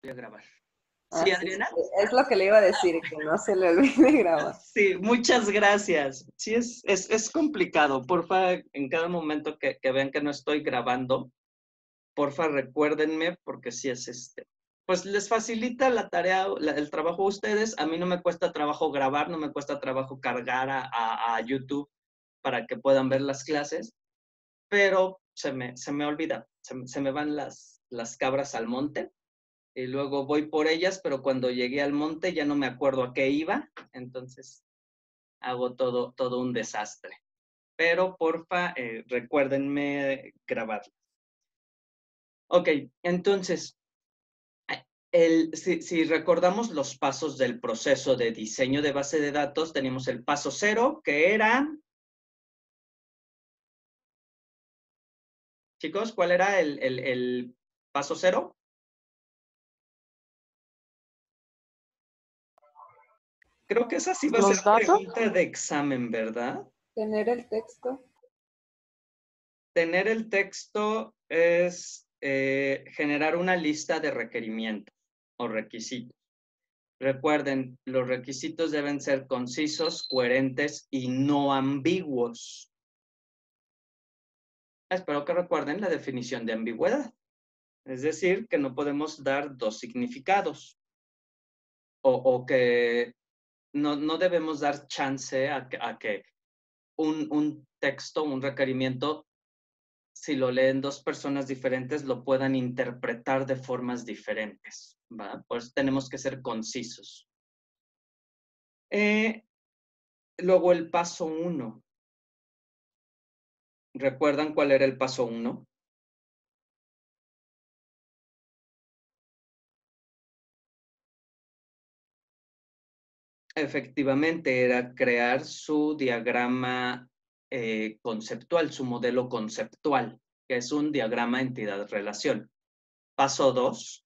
Voy a grabar. ¿Sí, Así Adriana? es lo que le iba a decir, que no se le olvide grabar. Sí, muchas gracias. Sí, es complicado. Porfa, en cada momento que vean que no estoy grabando, porfa, recuérdenme, porque sí es pues les facilita la tarea, el trabajo a ustedes. A mí no me cuesta trabajo grabar, no me cuesta trabajo cargar a YouTube para que puedan ver las clases, pero se me olvida, se me van las cabras al monte y luego voy por ellas, pero cuando llegué al monte ya no me acuerdo a qué iba, entonces hago todo un desastre. Pero porfa, recuérdenme grabar. Ok, entonces, si recordamos los pasos del proceso de diseño de base de datos, teníamos el paso 0, que era... Chicos, ¿cuál era el paso 0? Creo que esa sí va a ser Los datos. pregunta de examen, ¿verdad? Tener el texto. Tener el texto es generar una lista de requerimientos o requisitos. Recuerden, los requisitos deben ser concisos, coherentes y no ambiguos. Espero que recuerden la definición de ambigüedad. Es decir, que no podemos dar dos significados. O que no debemos dar chance a que un texto, un requerimiento, si lo leen dos personas diferentes, lo puedan interpretar de formas diferentes, ¿va? Por eso tenemos que ser concisos. Luego el paso 1. ¿Recuerdan cuál era el paso 1? Efectivamente, era crear su diagrama conceptual, su modelo conceptual, que es un diagrama entidad-relación. Paso 2.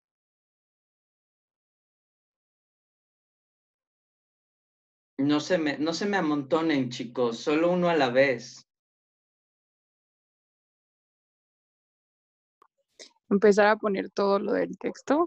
No se me amontonen, chicos, solo uno a la vez. Empezar a poner todo lo del texto.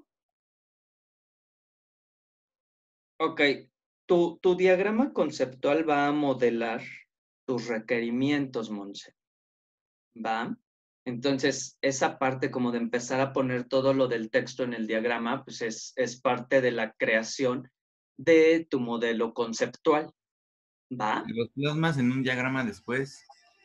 Ok, tu diagrama conceptual va a modelar tus requerimientos, Monse, ¿va? Entonces, esa parte como de empezar a poner todo lo del texto en el diagrama, pues es parte de la creación de tu modelo conceptual, ¿va? Los plasmas en un diagrama después.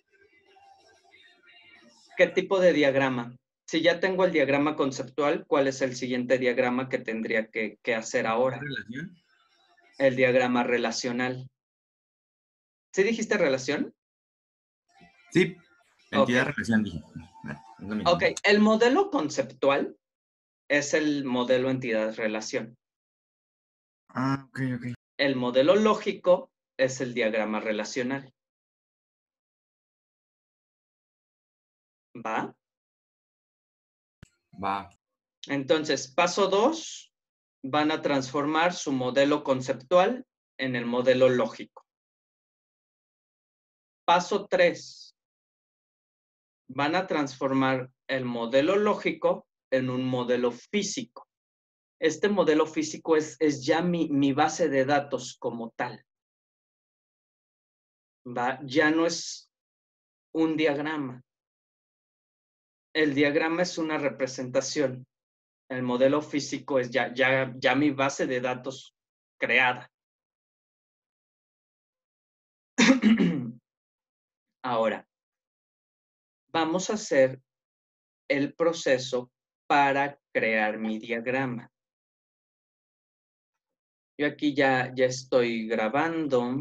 ¿Qué tipo de diagrama? Si ya tengo el diagrama conceptual, ¿cuál es el siguiente diagrama que tendría que hacer ahora? ¿Relación? El diagrama relacional. ¿Sí dijiste relación? Sí, entidad Ok. relación dije. Es lo mismo. Ok, el modelo conceptual es el modelo entidad-relación. Ah, ok. El modelo lógico es el diagrama relacional. ¿Va? Va. Entonces, paso 2, van a transformar su modelo conceptual en el modelo lógico. Paso 3, van a transformar el modelo lógico en un modelo físico. Este modelo físico es ya mi base de datos como tal. ¿Va? Ya no es un diagrama. El diagrama es una representación. El modelo físico es ya mi base de datos creada. Ahora, vamos a hacer el proceso para crear mi diagrama. Yo aquí ya estoy grabando.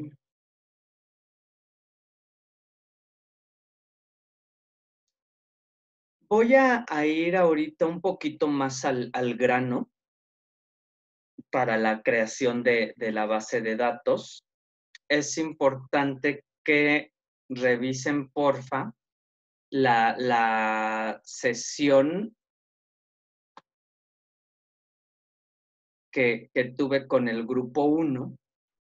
Voy a ir ahorita un poquito más al grano para la creación de la base de datos. Es importante que revisen, porfa, la sesión que tuve con el grupo 1,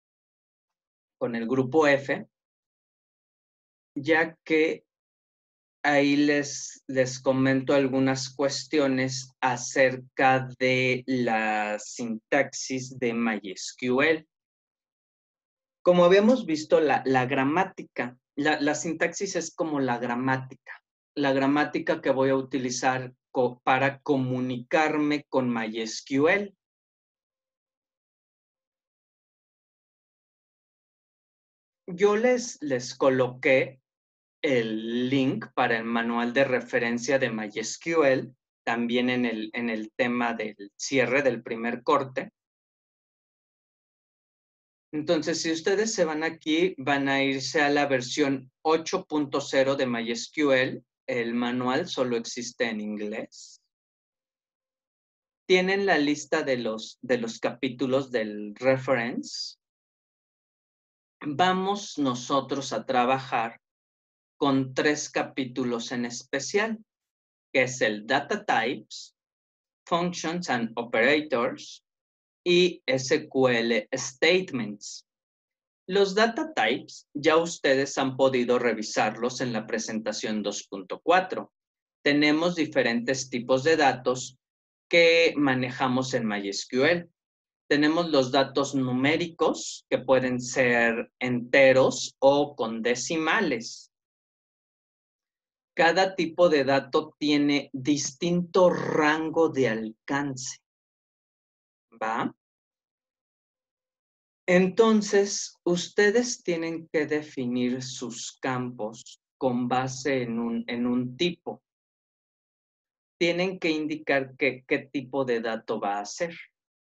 con el grupo F, ya que ahí les comento algunas cuestiones acerca de la sintaxis de MySQL. Como habíamos visto, la gramática, la sintaxis es como la gramática que voy a utilizar para comunicarme con MySQL. Yo les coloqué el link para el manual de referencia de MySQL, también en el tema del cierre del primer corte. Entonces, si ustedes se van aquí, van a irse a la versión 8.0 de MySQL. El manual solo existe en inglés. Tienen la lista de los capítulos del reference. Vamos nosotros a trabajar con 3 capítulos en especial, que es el Data Types, Functions and Operators y SQL Statements. Los Data Types ya ustedes han podido revisarlos en la presentación 2.4. Tenemos diferentes tipos de datos que manejamos en MySQL. Tenemos los datos numéricos, que pueden ser enteros o con decimales. Cada tipo de dato tiene distinto rango de alcance, ¿va? Entonces, ustedes tienen que definir sus campos con base en un tipo. Tienen que indicar qué tipo de dato va a ser.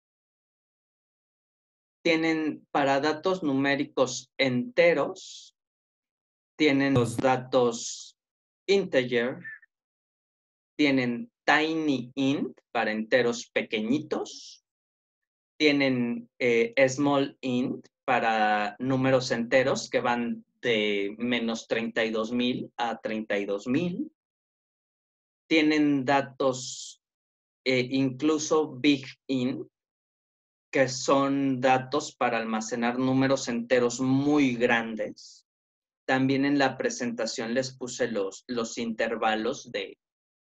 Tienen para datos numéricos enteros, tienen los datos integer, tienen tiny int para enteros pequeñitos, tienen small int para números enteros que van de menos 32,000 a 32,000. Tienen datos incluso big int, que son datos para almacenar números enteros muy grandes. También en la presentación les puse los intervalos de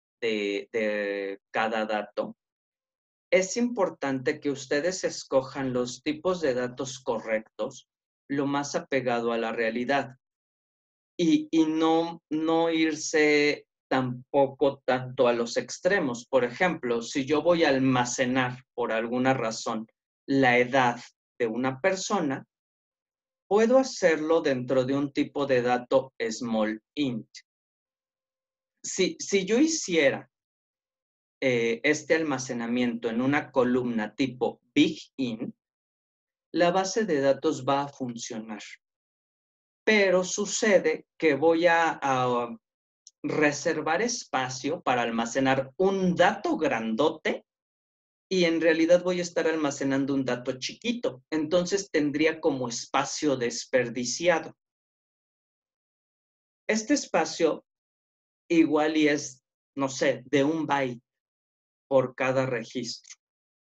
cada dato. Es importante que ustedes escojan los tipos de datos correctos, lo más apegado a la realidad, y no irse tampoco tanto a los extremos. Por ejemplo, si yo voy a almacenar por alguna razón la edad de una persona, puedo hacerlo dentro de un tipo de dato small int. Si yo hiciera este almacenamiento en una columna tipo big int, la base de datos va a funcionar. Pero sucede que voy a reservar espacio para almacenar un dato grandote y en realidad voy a estar almacenando un dato chiquito. Entonces tendría como espacio desperdiciado. Este espacio igual y es, no sé, de 1 byte por cada registro.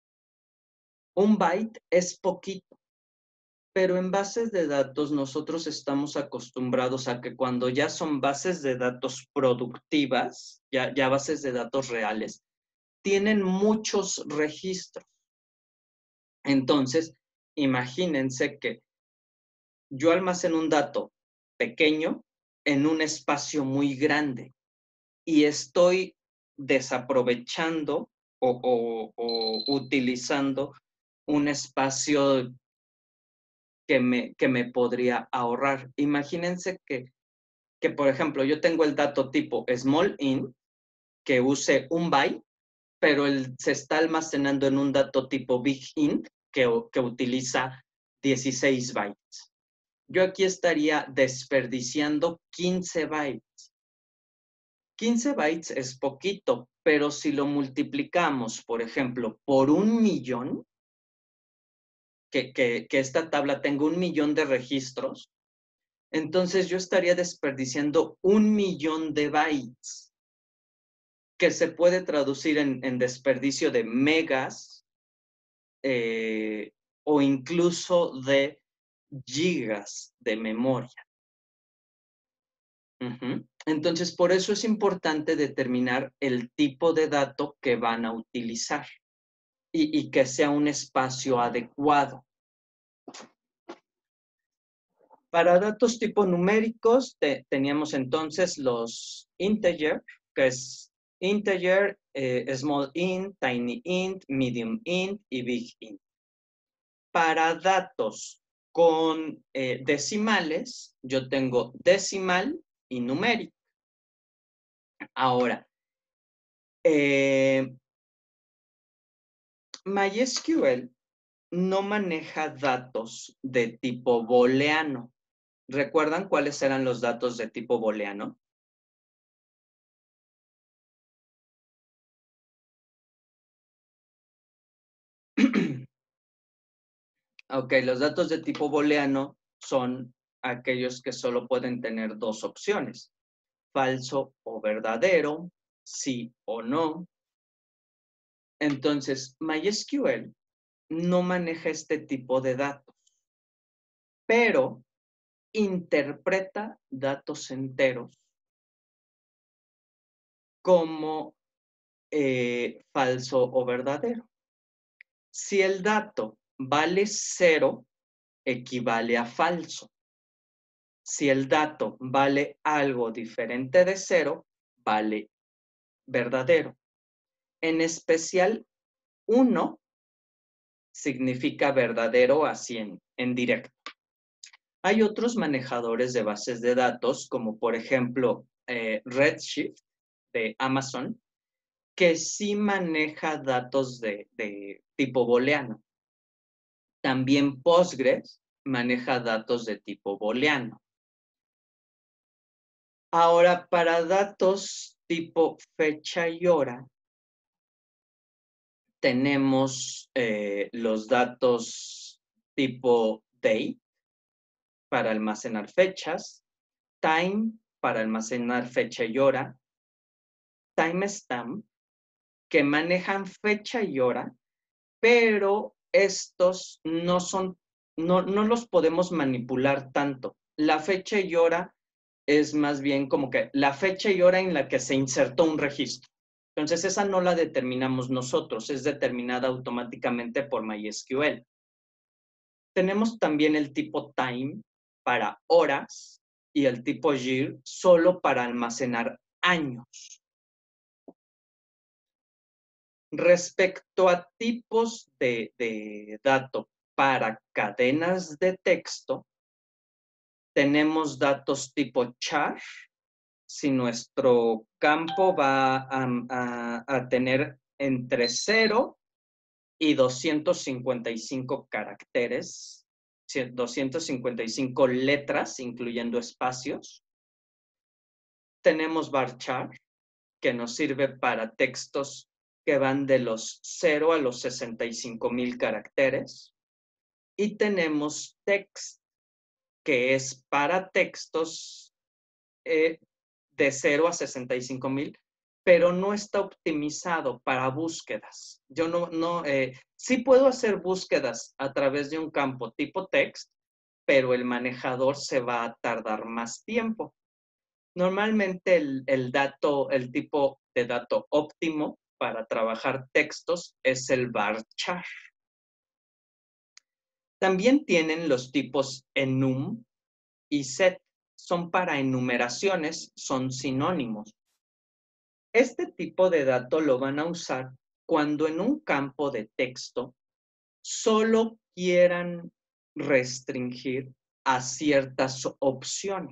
1 byte es poquito, pero en bases de datos nosotros estamos acostumbrados a que cuando ya son bases de datos productivas, ya bases de datos reales, tienen muchos registros. Entonces, imagínense que yo almaceno un dato pequeño en un espacio muy grande y estoy desaprovechando o utilizando un espacio que me podría ahorrar. Imagínense que, por ejemplo, yo tengo el dato tipo small int, que use 1 byte, pero se está almacenando en un dato tipo big int, que utiliza 16 bytes. Yo aquí estaría desperdiciando 15 bytes. 15 bytes es poquito, pero si lo multiplicamos, por ejemplo, por 1,000,000, que esta tabla tenga 1,000,000 de registros, entonces yo estaría desperdiciando 1,000,000 de bytes, que se puede traducir en desperdicio de megas o incluso de gigas de memoria. Entonces, por eso es importante determinar el tipo de dato que van a utilizar y que sea un espacio adecuado. Para datos tipo numéricos, teníamos entonces los integer, que es integer, small int, tiny int, medium int y big int. Para datos con decimales, yo tengo decimal y numérico. Ahora, MySQL no maneja datos de tipo booleano. ¿Recuerdan cuáles eran los datos de tipo booleano? Ok, los datos de tipo booleano son aquellos que solo pueden tener dos opciones, falso o verdadero, sí o no. Entonces, MySQL no maneja este tipo de datos, pero interpreta datos enteros como falso o verdadero. Si el dato vale 0, equivale a falso. Si el dato vale algo diferente de 0, vale verdadero. En especial, 1 significa verdadero así en directo. Hay otros manejadores de bases de datos, como por ejemplo Redshift de Amazon, que sí maneja datos de tipo booleano. También Postgres maneja datos de tipo booleano. Ahora, para datos tipo fecha y hora, tenemos los datos tipo date para almacenar fechas, time para almacenar fecha y hora, timestamp, que manejan fecha y hora, pero estos no los podemos manipular tanto. La fecha y hora es más bien como que la fecha y hora en la que se insertó un registro. Entonces, esa no la determinamos nosotros, es determinada automáticamente por MySQL. Tenemos también el tipo time para horas y el tipo year solo para almacenar años. Respecto a tipos de dato para cadenas de texto, tenemos datos tipo char. Si nuestro campo va a tener entre 0 y 255 caracteres, 255 letras, incluyendo espacios. Tenemos varchar, que nos sirve para textos que van de los 0 a los 65,000 caracteres. Y tenemos text, que es para textos de 0 a 65,000, pero no está optimizado para búsquedas. Yo sí puedo hacer búsquedas a través de un campo tipo text, pero el manejador se va a tardar más tiempo. Normalmente el tipo de dato óptimo para trabajar textos es el varchar. También tienen los tipos enum y set. Son para enumeraciones, son sinónimos. Este tipo de dato lo van a usar cuando en un campo de texto solo quieran restringir a ciertas opciones.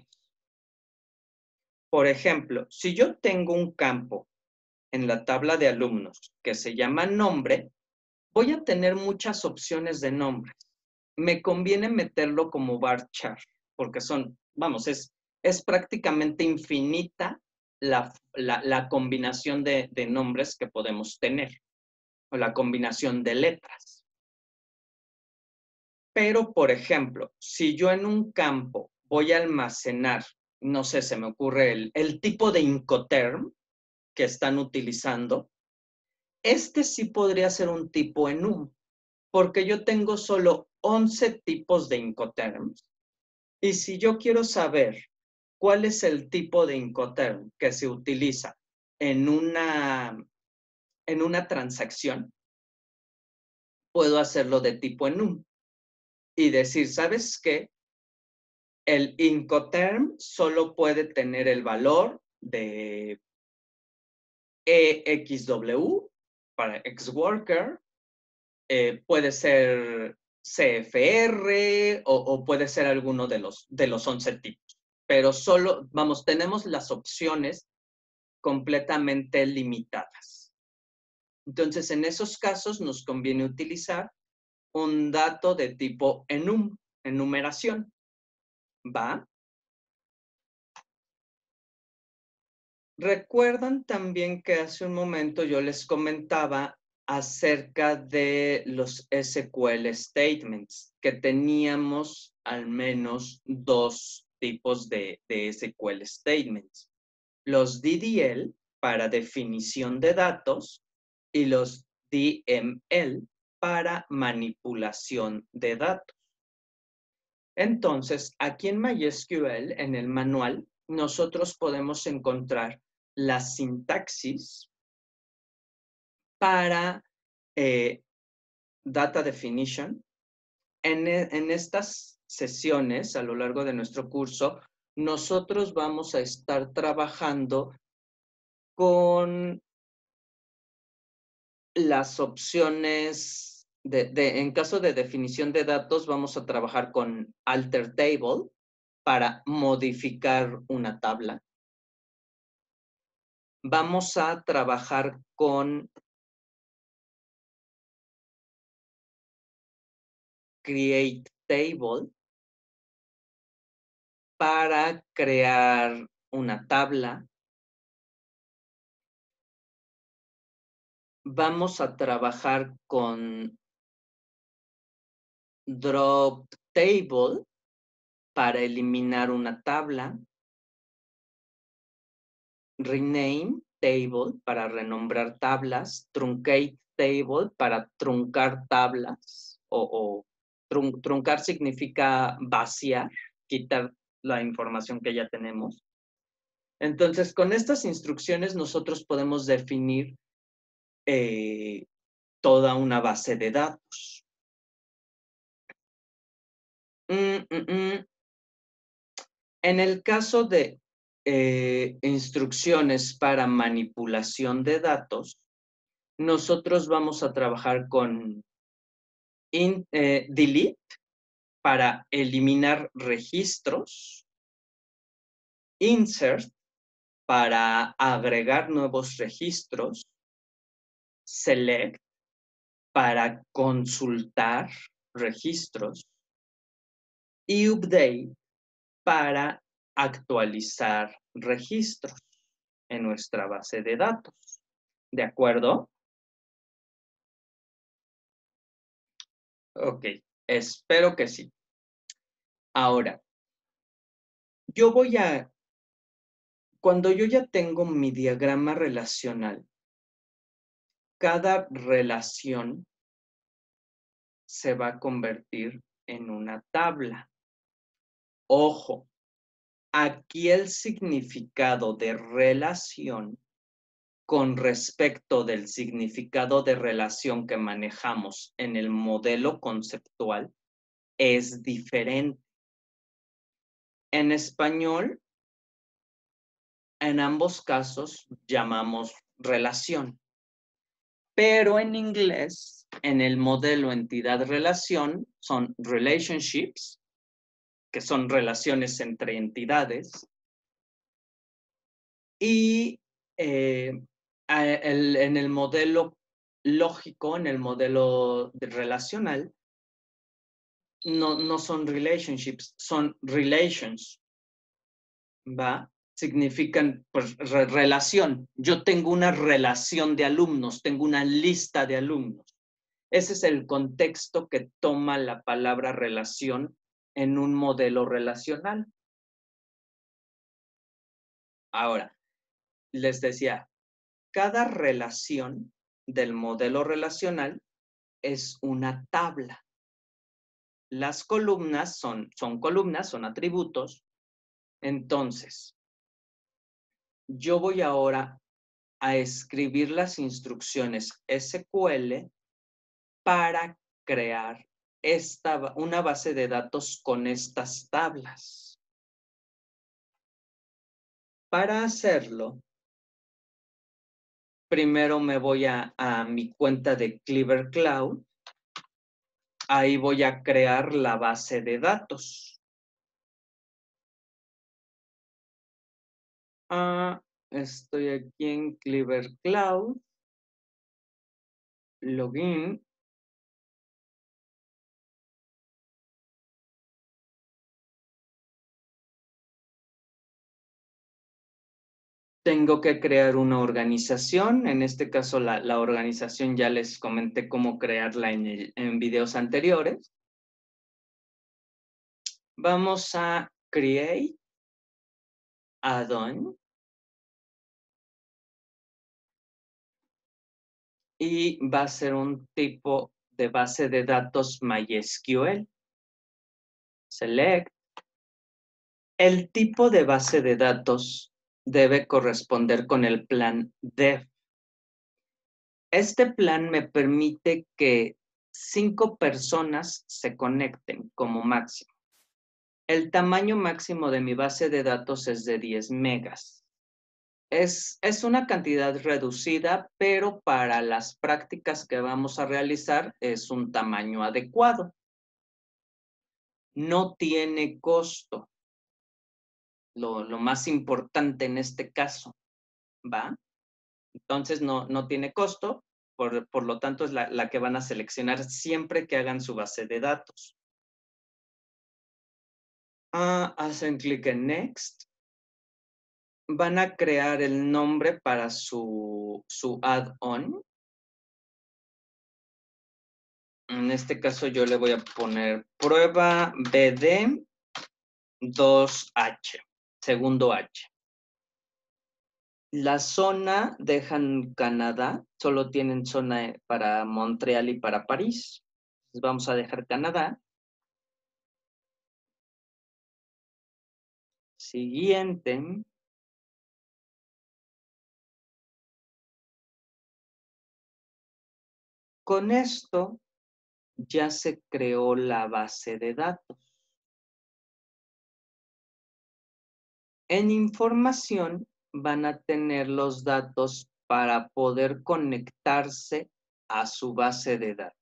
Por ejemplo, si yo tengo un campo en la tabla de alumnos que se llama nombre, voy a tener muchas opciones de nombres. Me conviene meterlo como varchar, porque es prácticamente infinita la combinación de nombres que podemos tener, o la combinación de letras. Pero, por ejemplo, si yo en un campo voy a almacenar, no sé, se me ocurre el tipo de Incoterm que están utilizando, este sí podría ser un tipo enum, porque yo tengo solo 11 tipos de Incoterms. Y si yo quiero saber ¿Cuál es el tipo de Incoterm que se utiliza en una transacción? Puedo hacerlo de tipo enum y decir, ¿sabes qué? El Incoterm solo puede tener el valor de EXW para XWorker, puede ser CFR o puede ser alguno de los 11 tipos. Pero solo, vamos, tenemos las opciones completamente limitadas. Entonces, en esos casos nos conviene utilizar un dato de tipo enum, enumeración. ¿Va? Recuerdan también que hace un momento yo les comentaba acerca de los SQL statements, que teníamos al menos dos tipos de SQL statements. Los DDL para definición de datos y los DML para manipulación de datos. Entonces, aquí en MySQL, en el manual, nosotros podemos encontrar la sintaxis para data definition. En estas sesiones, a lo largo de nuestro curso, nosotros vamos a estar trabajando con las opciones en caso de definición de datos, vamos a trabajar con alter table para modificar una tabla. Vamos a trabajar con create table para crear una tabla. Vamos a trabajar con drop table para eliminar una tabla. Rename table para renombrar tablas. Truncate table para truncar tablas. Truncar significa vaciar, quitar la información que ya tenemos. Entonces, con estas instrucciones nosotros podemos definir toda una base de datos. En el caso de instrucciones para manipulación de datos, nosotros vamos a trabajar con delete para eliminar registros, insert para agregar nuevos registros, select para consultar registros y update para actualizar registros en nuestra base de datos. ¿De acuerdo? Ok, espero que sí. Ahora, cuando yo ya tengo mi diagrama relacional, cada relación se va a convertir en una tabla. Ojo, aquí el significado de relación con respecto del significado de relación que manejamos en el modelo conceptual es diferente. En español, en ambos casos llamamos relación, pero en inglés, en el modelo entidad-relación, son relationships, que son relaciones entre entidades, y en el modelo lógico, en el modelo relacional, no son relationships, son relations, ¿va? Significan pues, relación. Yo tengo una relación de alumnos, tengo una lista de alumnos. Ese es el contexto que toma la palabra relación en un modelo relacional. Ahora, les decía, cada relación del modelo relacional es una tabla. Las columnas son columnas, son atributos, Entonces, yo voy ahora a escribir las instrucciones SQL para crear una base de datos con estas tablas. Para hacerlo, primero me voy a mi cuenta de Clever Cloud. Ahí voy a crear la base de datos. Estoy aquí en Clever Cloud. Login. Tengo que crear una organización. En este caso, la organización ya les comenté cómo crearla en videos anteriores. Vamos a Create Add-on. Y va a ser un tipo de base de datos MySQL. Select. El tipo de base de datos debe corresponder con el plan dev. Este plan me permite que 5 personas se conecten como máximo. El tamaño máximo de mi base de datos es de 10 megas. Es una cantidad reducida, pero para las prácticas que vamos a realizar es un tamaño adecuado. No tiene costo. Lo más importante en este caso, ¿va? Entonces no tiene costo, por lo tanto es la que van a seleccionar siempre que hagan su base de datos. Hacen clic en Next. Van a crear el nombre para su add-on. En este caso yo le voy a poner prueba BD 2H, segundo H. La zona dejan Canadá, solo tienen zona para Montreal y para París. Entonces vamos a dejar Canadá. Siguiente. Con esto ya se creó la base de datos. En información van a tener los datos para poder conectarse a su base de datos.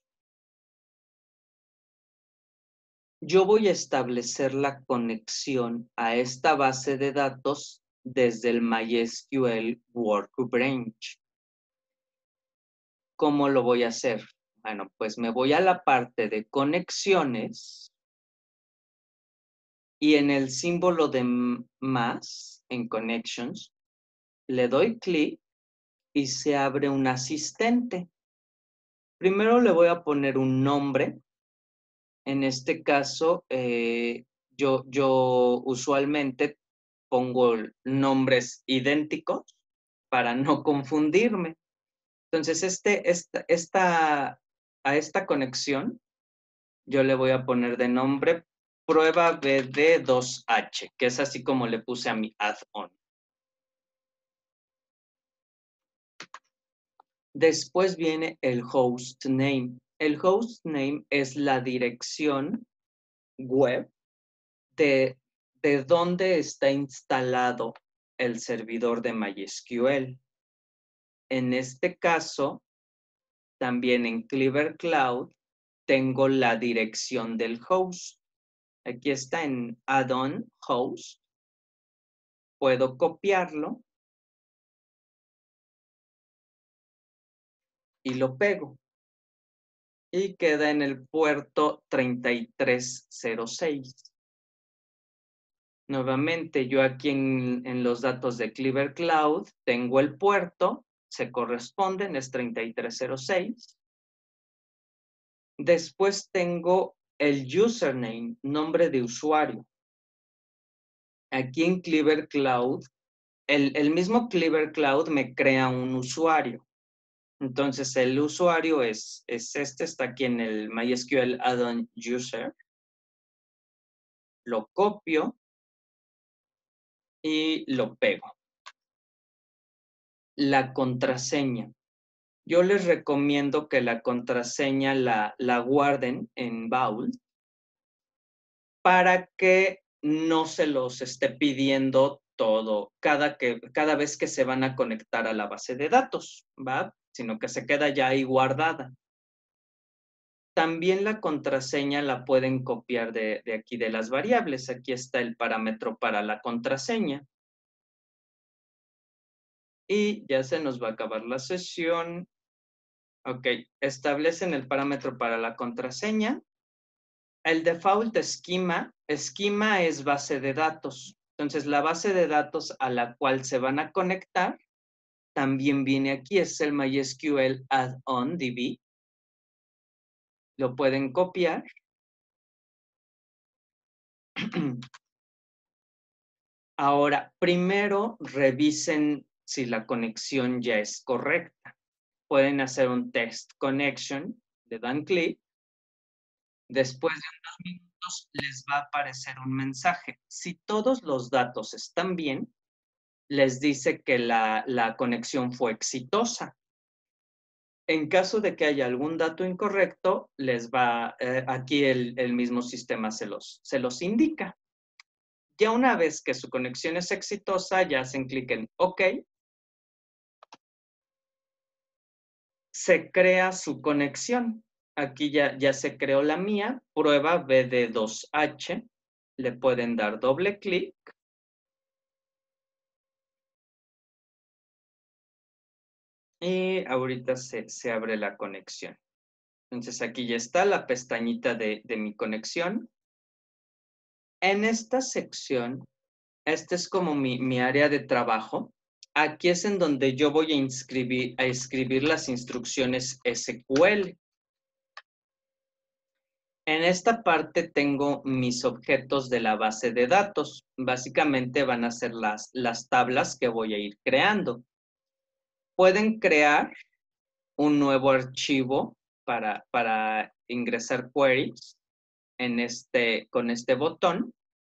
Yo voy a establecer la conexión a esta base de datos desde el MySQL Workbench. ¿Cómo lo voy a hacer? Bueno, pues me voy a la parte de conexiones y en el símbolo de más, en Connections, le doy clic y se abre un asistente. Primero le voy a poner un nombre. En este caso, yo usualmente pongo nombres idénticos para no confundirme. Entonces, a esta conexión, yo le voy a poner de nombre prueba BD2H, que es así como le puse a mi add-on. Después viene el host name. El host name es la dirección web de dónde está instalado el servidor de MySQL. En este caso, también en Clever Cloud, tengo la dirección del host. Aquí está en add-on host. Puedo copiarlo y lo pego. Y queda en el puerto 3306. Nuevamente, yo aquí en los datos de Clever Cloud tengo el puerto, se corresponden, es 3306. Después tengo el username, nombre de usuario. Aquí en Clever Cloud, el mismo Clever Cloud me crea un usuario. Entonces, el usuario es este, está aquí en el MySQL add-on user. Lo copio y lo pego. La contraseña. Yo les recomiendo que la contraseña la guarden en Vault para que no se los esté pidiendo todo cada vez que se van a conectar a la base de datos, ¿va? Sino que se queda ya ahí guardada. También la contraseña la pueden copiar de aquí de las variables. Aquí está el parámetro para la contraseña. Y ya se nos va a acabar la sesión. Ok, establecen el parámetro para la contraseña. El default schema es base de datos. Entonces, la base de datos a la cual se van a conectar también viene aquí, es el MySQL add-on DB. Lo pueden copiar. Ahora, primero revisen si la conexión ya es correcta. Pueden hacer un test connection, le dan clic. Después de unos minutos les va a aparecer un mensaje. Si todos los datos están bien, les dice que la conexión fue exitosa. En caso de que haya algún dato incorrecto, les va, aquí el mismo sistema se los indica. Ya una vez que su conexión es exitosa, ya hacen clic en OK. Se crea su conexión. Aquí ya se creó la mía, prueba BD2H. Le pueden dar doble clic. Y ahorita se abre la conexión. Entonces aquí ya está la pestañita de mi conexión. En esta sección, este es como mi área de trabajo. Aquí es en donde yo voy a escribir las instrucciones SQL. En esta parte tengo mis objetos de la base de datos. Básicamente van a ser las tablas que voy a ir creando. Pueden crear un nuevo archivo para ingresar queries con este botón.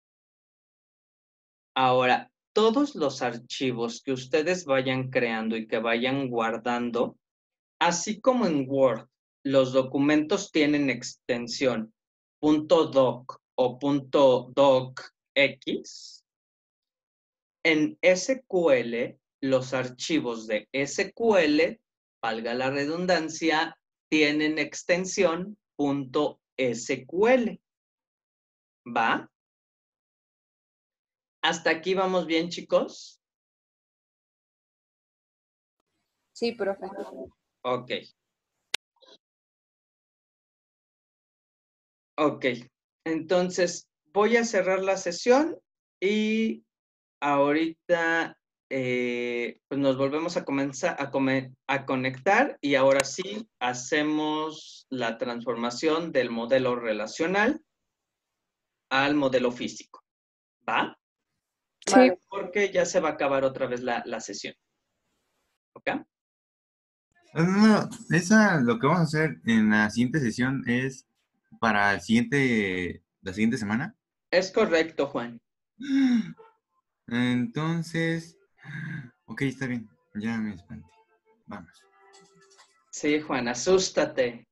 Ahora, todos los archivos que ustedes vayan creando y que vayan guardando, así como en Word, los documentos tienen extensión .doc o .docx. En SQL, los archivos de SQL, valga la redundancia, tienen extensión .sql. ¿Va? ¿Hasta aquí vamos bien, chicos? Sí, profe. Ok. Ok. Entonces, voy a cerrar la sesión y ahorita pues nos volvemos a comenzar a conectar y ahora sí hacemos la transformación del modelo relacional al modelo físico. ¿Va? Sí. Vale. Porque ya se va a acabar otra vez la sesión. ¿Ok? No, lo que vamos a hacer en la siguiente sesión es para la siguiente semana. Es correcto, Juan. Entonces, ok, está bien. Ya me espanté. Vamos. Sí, Juan, asústate.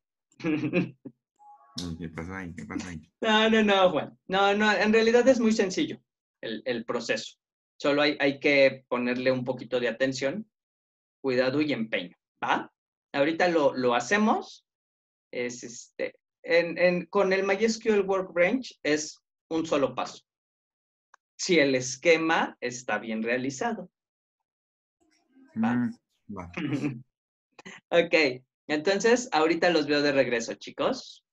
¿Qué pasó ahí? ¿Qué pasó ahí? No, Juan. No, en realidad es muy sencillo el proceso. Solo hay que ponerle un poquito de atención, cuidado y empeño, ¿va? Ahorita lo hacemos. Con el MySQL Workbench es un solo paso. Si el esquema está bien realizado. ¿Va? Va. Ok, entonces ahorita los veo de regreso, chicos.